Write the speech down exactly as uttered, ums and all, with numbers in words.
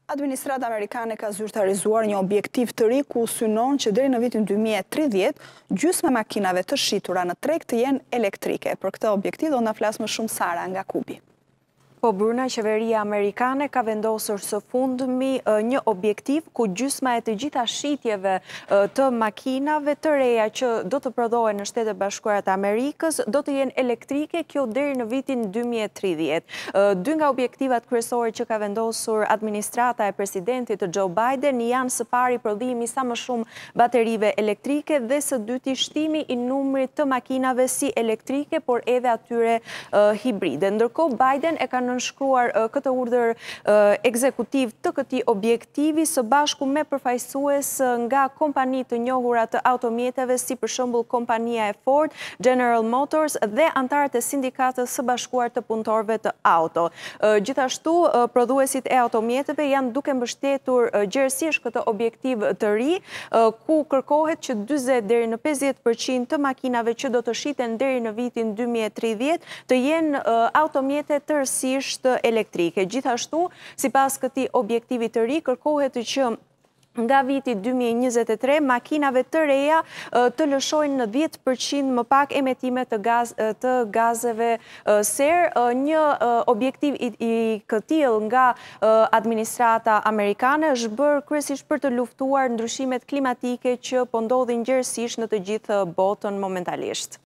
Administrata amerikane ka zyrtarizuar një objektiv të ri ku synon që deri në vitin dy mijë e tridhjetë gjysma e makinave të shitura në treg të jenë elektrike. Për këtë objektiv do na flas më shumë Sara nga Kubi. Po Bruna, qeveria amerikane ka vendosur së fundmi një objektiv ku gjysma e të gjitha shitjeve të makinave të reja që do të prodhohen në Shtetet Bashkuara të Amerikës do të jenë elektrike, kjo deri në vitin dy mijë e tridhjetë. Dy nga objektivat kryesore që ka vendosur administrata e presidentit Joe Biden janë së pari prodhimi sa më shumë baterive elektrike dhe së dyti shtimi i numrit të makinave si elektrike, por edhe atyre hibride. Ndërkohë Biden e ka nënshkruar këtë urdhër ekzekutiv të këtij objektivi së bashku me përfaqësues nga kompani të njohura të automjeteve si për shembull kompania e Ford, General Motors dhe antarët e sindikatës së bashkuar të punëtorëve të auto. Gjithashtu, prodhuesit e automjeteve janë duke mbështetur gjerësisht këtë objektiv të ri, ku kërkohet që dyzet deri në pesëdhjetë përqind të makinave që do të shiten deri në vitin dy mijë e tridhjetë të jenë automjete tërësisht elektrike. Gjithashtu, sipas këtij objektivi të ri, kërkohet që nga viti dy mijë e njëzet e tre, makinave të reja të lëshojnë në dhjetë përqind më pak emetime të, gaz, të gazeve ser. Një objektiv i, i këtill nga administrata amerikane është bërë kryesisht për të luftuar ndryshimet klimatike që po ndodhin gjerësisht në të gjithë botën momentalisht.